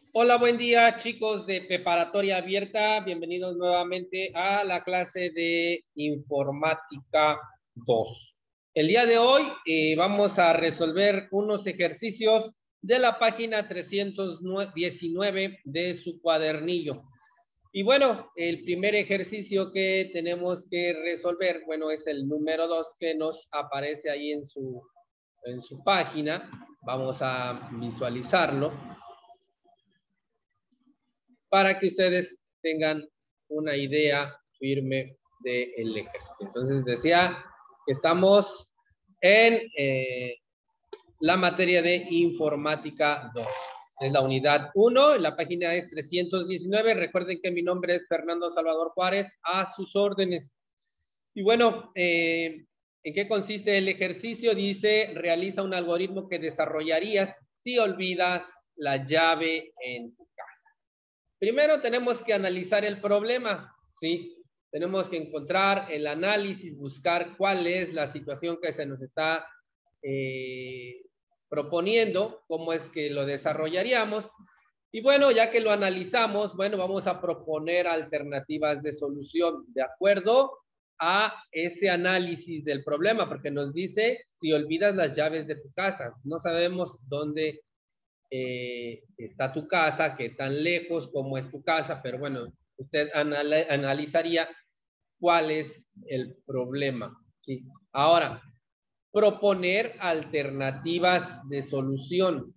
Hola, buen día chicos de Preparatoria Abierta. Bienvenidos nuevamente a la clase de Informática 2. El día de hoy vamos a resolver unos ejercicios de la página 319 de su cuadernillo. Y bueno, el primer ejercicio que tenemos que resolver, bueno, es el número 2 que nos aparece ahí en su página. Vamos a visualizarlo para que ustedes tengan una idea firme del ejercicio. Entonces decía que estamos en la materia de informática 2. Es la unidad 1, la página es 319. Recuerden que mi nombre es Fernando Salvador Juárez, a sus órdenes. Y bueno, ¿en qué consiste el ejercicio? Dice, realiza un algoritmo que desarrollarías si olvidas la llave en tu casa. Primero tenemos que analizar el problema, ¿sí? Tenemos que encontrar el análisis, buscar cuál es la situación que se nos está proponiendo, cómo es que lo desarrollaríamos. Y bueno, ya que lo analizamos, bueno, vamos a proponer alternativas de solución de acuerdo a ese análisis del problema, porque nos dice si olvidas las llaves de tu casa. No sabemos dónde está tu casa, qué tan lejos, cómo es tu casa, pero bueno, usted analizaría cuál es el problema, ¿sí? Ahora, proponer alternativas de solución,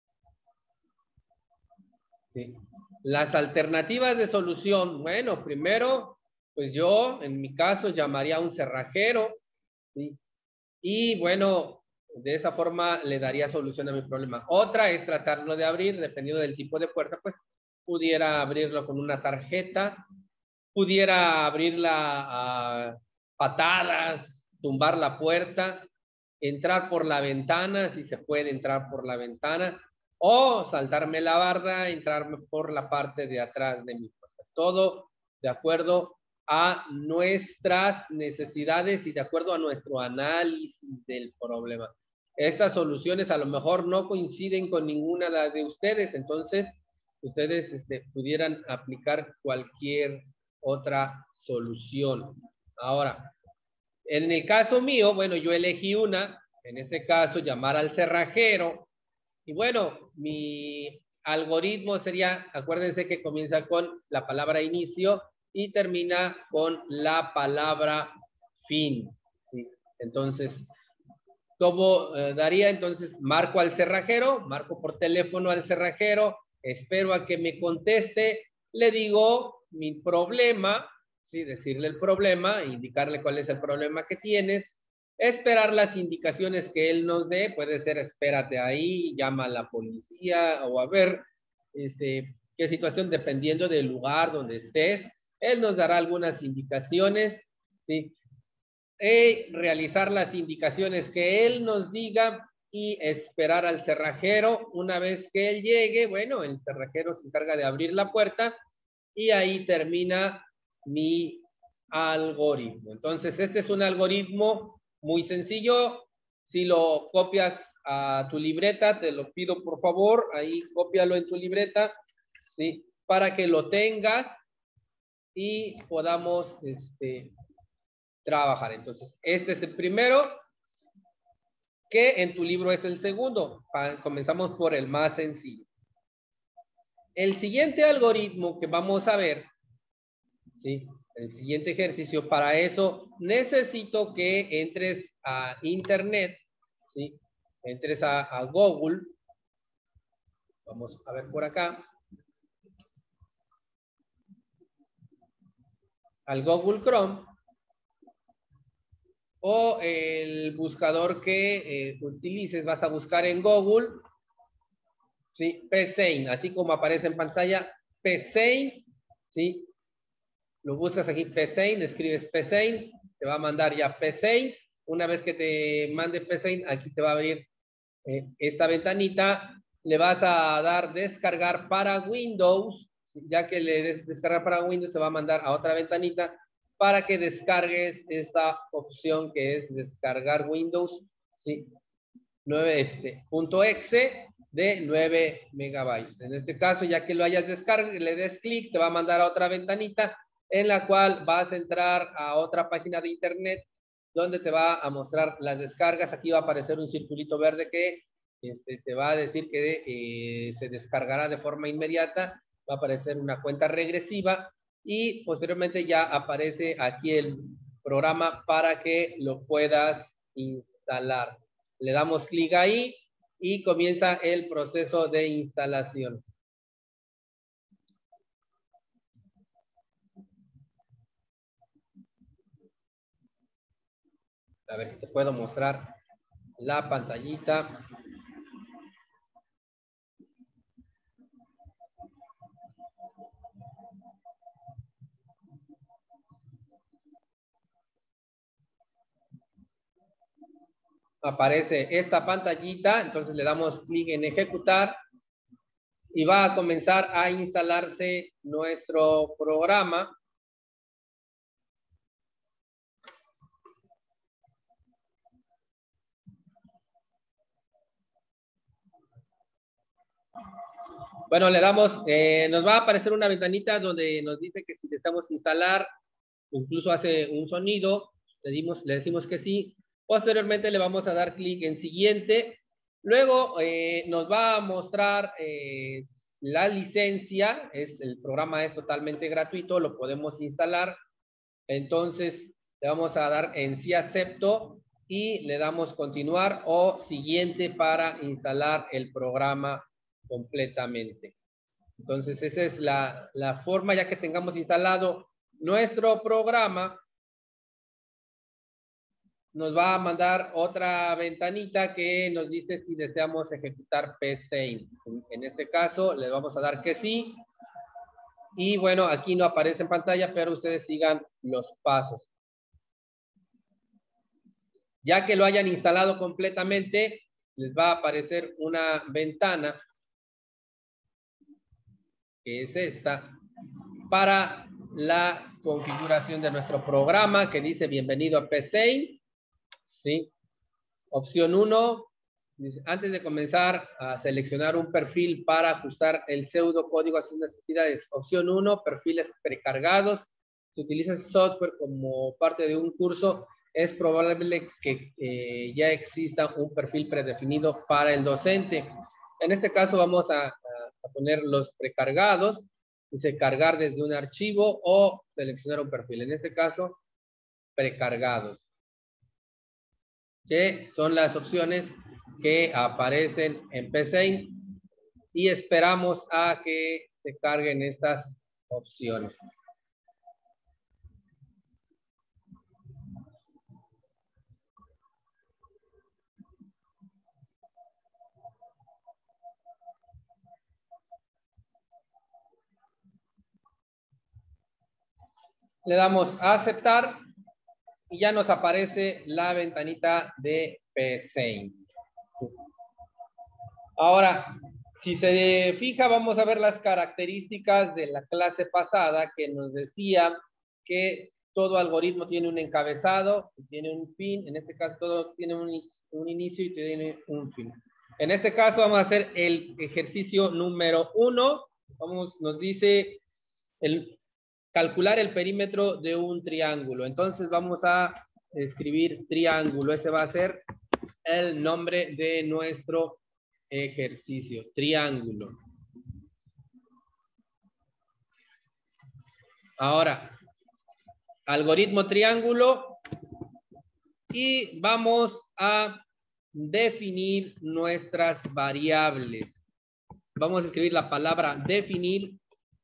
¿sí? Las alternativas de solución, bueno, primero, pues yo, en mi caso, llamaría a un cerrajero, ¿sí? Y bueno, de esa forma le daría solución a mi problema. Otra es tratarlo de abrir, dependiendo del tipo de puerta, pues pudiera abrirlo con una tarjeta, pudiera abrirla a patadas, tumbar la puerta, entrar por la ventana, si se puede entrar por la ventana, o saltarme la barda, entrarme por la parte de atrás de mi puerta. Todo de acuerdo a nuestras necesidades y de acuerdo a nuestro análisis del problema. Estas soluciones a lo mejor no coinciden con ninguna de ustedes, entonces ustedes pudieran aplicar cualquier otra solución. Ahora, en el caso mío, bueno, yo elegí una, en este caso, llamar al cerrajero, y bueno, mi algoritmo sería, acuérdense que comienza con la palabra inicio y termina con la palabra fin, ¿sí? Entonces, ¿cómo daría? Entonces, marco al cerrajero, marco por teléfono al cerrajero, espero a que me conteste, le digo mi problema, ¿sí? Decirle el problema, indicarle cuál es el problema que tienes, esperar las indicaciones que él nos dé, puede ser espérate ahí, llama a la policía o a ver qué situación, dependiendo del lugar donde estés, él nos dará algunas indicaciones, ¿sí? Realizar las indicaciones que él nos diga y esperar al cerrajero. Una vez que él llegue, bueno, el cerrajero se encarga de abrir la puerta y ahí termina mi algoritmo. Entonces, este es un algoritmo muy sencillo. Si lo copias a tu libreta, te lo pido por favor, ahí cópialo en tu libreta, ¿sí? Para que lo tengas y podamos trabajar. Entonces, este es el primero, que en tu libro es el segundo. Comenzamos por el más sencillo. El siguiente algoritmo que vamos a ver, ¿sí? El siguiente ejercicio, para eso necesito que entres a internet, ¿sí? Entres a Google. Vamos a ver por acá. Al Google Chrome. O el buscador que utilices, vas a buscar en Google, ¿sí? PSeInt, así como aparece en pantalla, PSeInt, ¿sí? Lo buscas aquí, PSeInt, escribes PSeInt, te va a mandar ya PSeInt. Una vez que te mande PSeInt, aquí te va a abrir esta ventanita. Le vas a dar descargar para Windows, ya que le des descargar para Windows, te va a mandar a otra ventanita para que descargues esta opción que es descargar Windows, ¿sí? .exe, de 9 megabytes. En este caso, ya que lo hayas descargado, le des clic, te va a mandar a otra ventanita en la cual vas a entrar a otra página de internet donde te va a mostrar las descargas. Aquí va a aparecer un circulito verde que te va a decir que se descargará de forma inmediata. Va a aparecer una cuenta regresiva y posteriormente ya aparece aquí el programa para que lo puedas instalar. Le damos clic ahí y comienza el proceso de instalación. A ver si te puedo mostrar la pantallita. Aparece esta pantallita, entonces le damos clic en ejecutar y va a comenzar a instalarse nuestro programa. Bueno, le damos, nos va a aparecer una ventanita donde nos dice que si deseamos instalar, incluso hace un sonido, le decimos que sí. Posteriormente le vamos a dar clic en siguiente. Luego nos va a mostrar la licencia. El programa es totalmente gratuito, lo podemos instalar. Entonces le vamos a dar en sí acepto y le damos continuar o siguiente para instalar el programa completamente. Entonces esa es la forma. Ya que tengamos instalado nuestro programa, nos va a mandar otra ventanita que nos dice si deseamos ejecutar psaint. En este caso le vamos a dar que sí. Y bueno, aquí no aparece en pantalla, pero ustedes sigan los pasos. Ya que lo hayan instalado completamente, les va a aparecer una ventana, que es esta, para la configuración de nuestro programa, que dice bienvenido a psaint. ¿Sí? Opción 1, antes de comenzar a seleccionar un perfil para ajustar el pseudocódigo a sus necesidades. Opción 1, perfiles precargados. Si utilizas software como parte de un curso, es probable que ya exista un perfil predefinido para el docente. En este caso vamos a poner los precargados. Dice cargar desde un archivo o seleccionar un perfil. En este caso, precargados, que son las opciones que aparecen en psaint, y esperamos a que se carguen estas opciones. Le damos a aceptar y ya nos aparece la ventanita de psaint. Ahora, si se fija, vamos a ver las características de la clase pasada, que nos decía que todo algoritmo tiene un encabezado, tiene un fin. En este caso todo tiene un inicio y tiene un fin. En este caso vamos a hacer el ejercicio número 1. Nos dice calcular el perímetro de un triángulo. Entonces vamos a escribir triángulo. Ese va a ser el nombre de nuestro ejercicio, triángulo. Ahora, algoritmo triángulo, y vamos a definir nuestras variables. Vamos a escribir la palabra definir.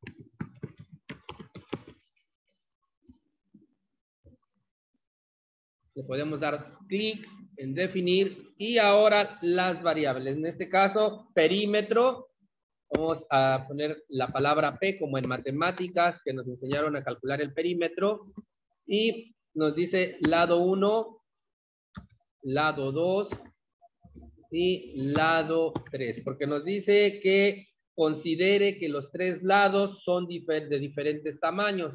Le podemos dar clic en definir y ahora las variables. En este caso, perímetro. Vamos a poner la palabra P como en matemáticas, que nos enseñaron a calcular el perímetro. Y nos dice lado 1, lado 2 y lado 3. Porque nos dice que considere que los tres lados son de diferentes tamaños.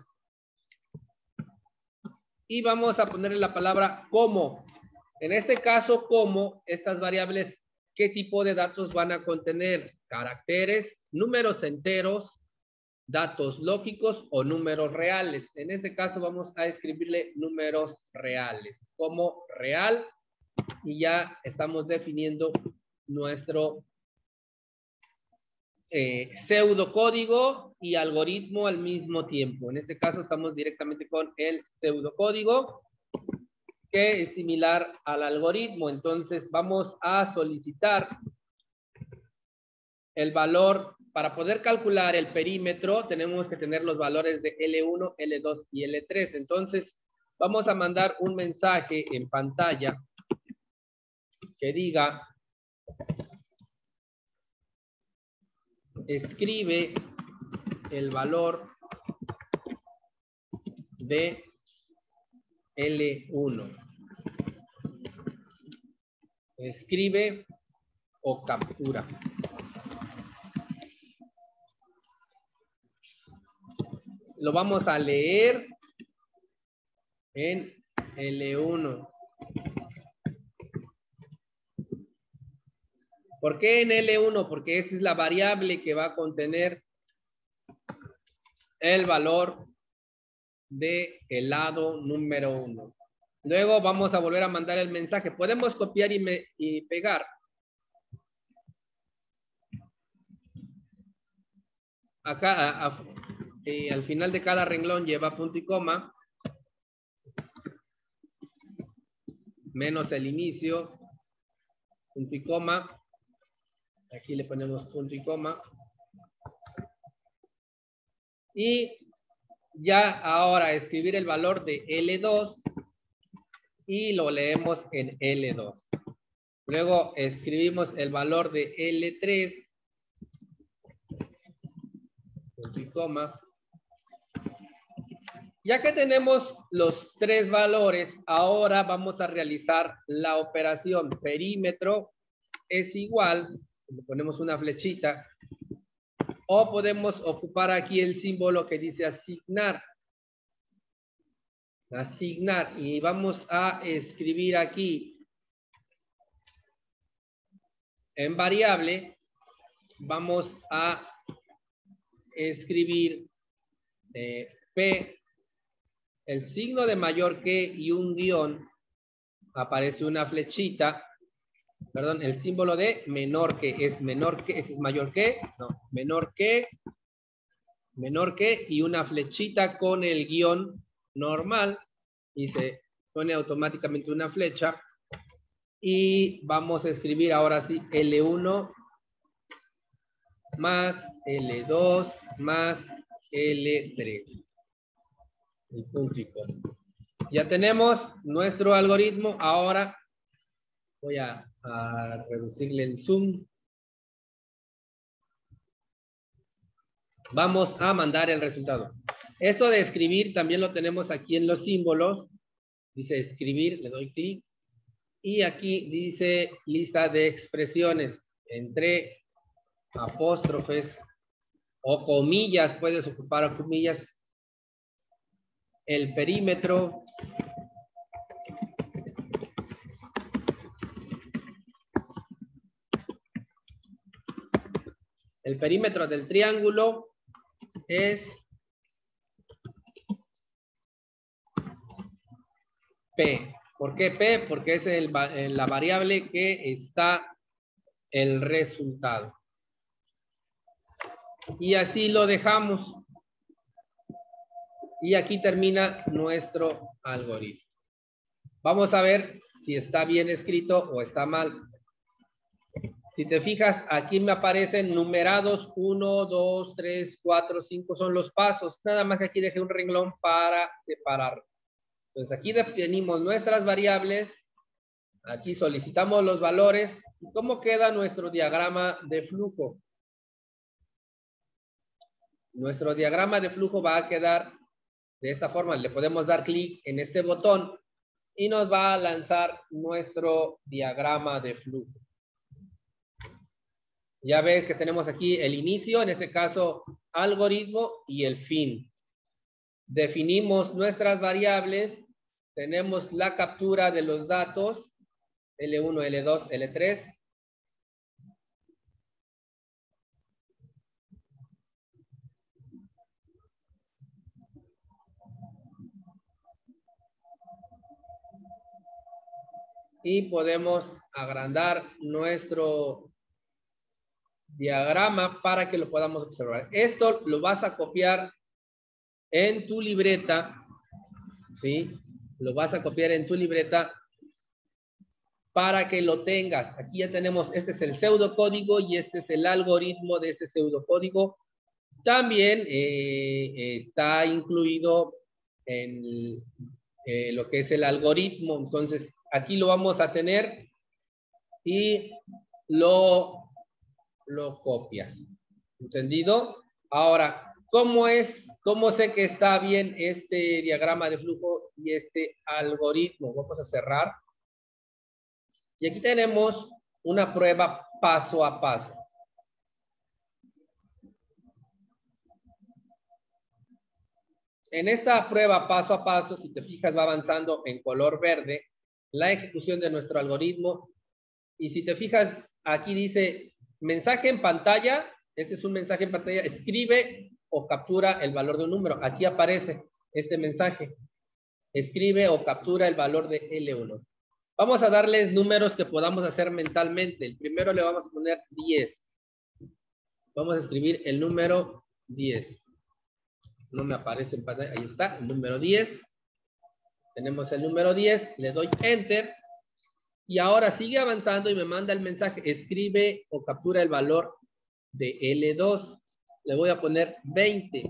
Y vamos a ponerle la palabra como. En este caso, como, estas variables qué tipo de datos van a contener: caracteres, números enteros, datos lógicos o números reales. En este caso vamos a escribirle números reales como real y ya estamos definiendo nuestro pseudocódigo y algoritmo al mismo tiempo. En este caso estamos directamente con el pseudocódigo, que es similar al algoritmo. Entonces vamos a solicitar el valor. Para poder calcular el perímetro tenemos que tener los valores de L1, L2 y L3. Entonces vamos a mandar un mensaje en pantalla que diga: escribe el valor de L1. Escribe o captura. Lo vamos a leer en L1. ¿Por qué en L1? Porque esa es la variable que va a contener el valor de el lado número 1. Luego vamos a volver a mandar el mensaje. Podemos copiar y pegar. Acá al final de cada renglón lleva punto y coma, menos el inicio, punto y coma. Aquí le ponemos punto y coma. Y ya ahora escribir el valor de L2 y lo leemos en L2. Luego escribimos el valor de L3, punto y coma. Ya que tenemos los tres valores, ahora vamos a realizar la operación. Perímetro es igual, le ponemos una flechita, o podemos ocupar aquí el símbolo que dice asignar. Asignar, y vamos a escribir aquí en variable, vamos a escribir P, el signo de mayor que y un guión, aparece una flechita, perdón, el símbolo de menor que, es menor que, es mayor que, no, menor que y una flechita con el guión normal y se pone automáticamente una flecha. Y vamos a escribir ahora sí L1 más L2 más L3. El punto y coma. Ya tenemos nuestro algoritmo. Ahora voy a reducirle el zoom. Vamos a mandar el resultado. Esto de escribir también lo tenemos aquí en los símbolos. Dice escribir, le doy clic. Y aquí dice lista de expresiones. Entre apóstrofes o comillas, puedes ocupar comillas. El perímetro del triángulo es P. ¿Por qué P? Porque es la variable que está el resultado. Y así lo dejamos. Y aquí termina nuestro algoritmo. Vamos a ver si está bien escrito o está mal. Si te fijas, aquí me aparecen numerados 1, 2, 3, 4, 5, son los pasos. Nada más que aquí dejé un renglón para separar. Entonces aquí definimos nuestras variables. Aquí solicitamos los valores. ¿Y cómo queda nuestro diagrama de flujo? Nuestro diagrama de flujo va a quedar de esta forma. Le podemos dar clic en este botón y nos va a lanzar nuestro diagrama de flujo. Ya ves que tenemos aquí el inicio, en este caso algoritmo, y el fin. Definimos nuestras variables, tenemos la captura de los datos, L1, L2, L3, y podemos agrandar nuestro diagrama para que lo podamos observar. Esto lo vas a copiar en tu libreta, ¿sí? Lo vas a copiar en tu libreta para que lo tengas. Aquí ya tenemos, este es el pseudocódigo y este es el algoritmo de ese pseudocódigo. También está incluido en lo que es el algoritmo. Entonces, aquí lo vamos a tener y lo copias. ¿Entendido? Ahora, ¿cómo sé que está bien este diagrama de flujo y este algoritmo? Vamos a cerrar. Y aquí tenemos una prueba paso a paso. En esta prueba paso a paso, si te fijas, va avanzando en color verde la ejecución de nuestro algoritmo. Y si te fijas, aquí dice mensaje en pantalla. Este es un mensaje en pantalla. Escribe o captura el valor de un número. Aquí aparece este mensaje. Escribe o captura el valor de L1. Vamos a darles números que podamos hacer mentalmente. El primero le vamos a poner 10. Vamos a escribir el número 10. No me aparece en pantalla. Ahí está, el número 10. Tenemos el número 10. Le doy Enter. Y ahora sigue avanzando y me manda el mensaje. Escribe o captura el valor de L2. Le voy a poner 20.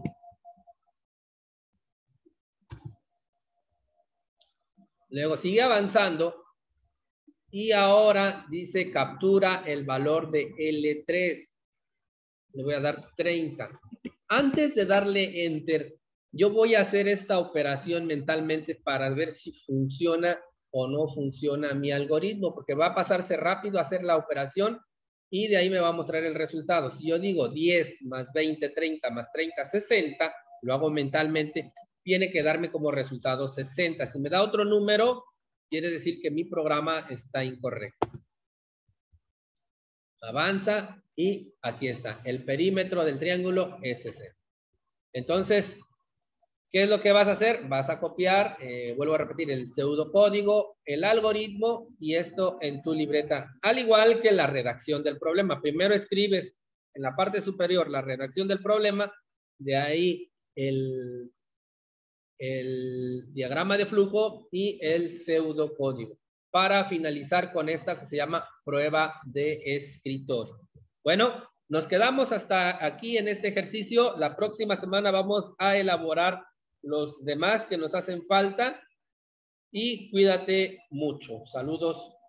Luego sigue avanzando. Y ahora dice captura el valor de L3. Le voy a dar 30. Antes de darle Enter, yo voy a hacer esta operación mentalmente para ver si funciona o no funciona mi algoritmo, porque va a pasarse rápido a hacer la operación y de ahí me va a mostrar el resultado. Si yo digo 10 más 20, 30 más 30, 60, lo hago mentalmente, tiene que darme como resultado 60. Si me da otro número, quiere decir que mi programa está incorrecto. Avanza y aquí está. El perímetro del triángulo es ese. Entonces, ¿qué es lo que vas a hacer? Vas a copiar, vuelvo a repetir, el pseudocódigo, el algoritmo y esto en tu libreta. Al igual que la redacción del problema. Primero escribes en la parte superior la redacción del problema, de ahí el diagrama de flujo y el pseudocódigo, para finalizar con esta que se llama prueba de escritorio. Bueno, nos quedamos hasta aquí en este ejercicio. La próxima semana vamos a elaborar los demás que nos hacen falta y cuídate mucho. Saludos.